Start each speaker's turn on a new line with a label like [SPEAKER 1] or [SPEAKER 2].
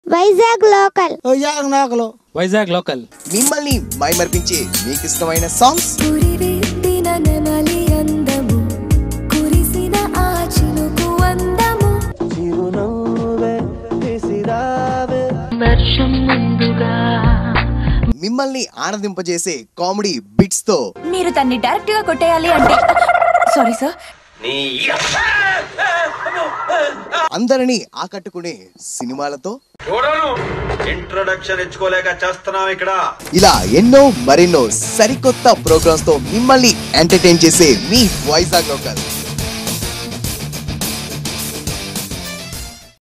[SPEAKER 1] Vizag local.
[SPEAKER 2] Vizag local
[SPEAKER 3] మిమ్మల్ని మైమర్పించే మీకు ఇష్టమైన సాంగ్స్. మిమ్మల్ని ఆనందింపజేసే కామెడీ బిట్స్ తో
[SPEAKER 4] మీరు తన్ని డైరెక్ట్ గా కొట్టేయాలి అంటే సారీ సార్,
[SPEAKER 3] అందరినీ ఆకట్టుకునే సినిమాలతో
[SPEAKER 5] ఇంట్రొడక్షన్ ఇచ్చుకోలేక చేస్తున్నాం ఇక్కడ.
[SPEAKER 3] ఇలా మరెన్నో సరికొత్త ప్రోగ్రామ్స్ తో మిమ్మల్ని ఎంటర్టైన్ చేసే మీ వైజాగ్ లోకల్.